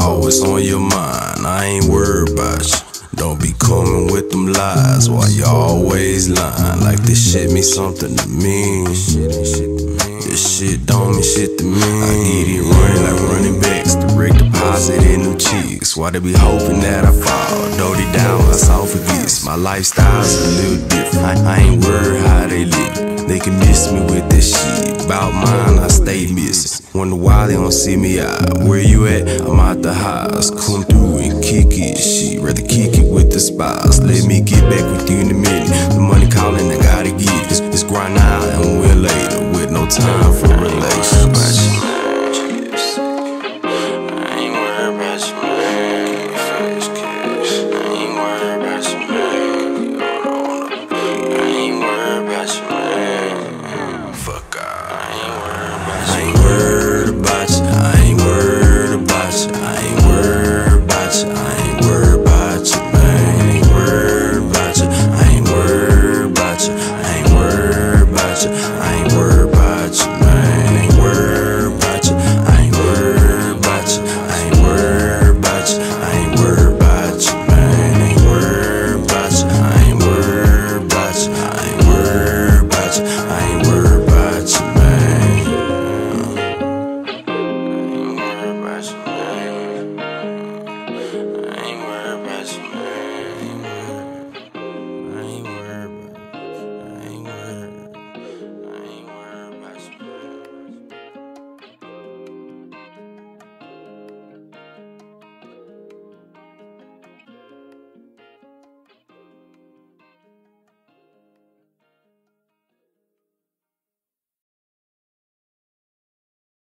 always on your mind, I ain't worried about you. Don't be coming with them lies while you always lying. Like this shit mean something to me. This shit don't mean shit to me. I get it running like running backs, direct deposit in them cheeks. Why they be hoping that I fall? Doty down, I saw forgets. My lifestyle's a little different. I ain't worried how they live. They can miss me with this shit. About mine, I stay missing. Wonder why they don't see me out. Where you at? I'm out the house. Come through and kick it, shit. Rather kick it with the spies. Let me get back with you in a minute.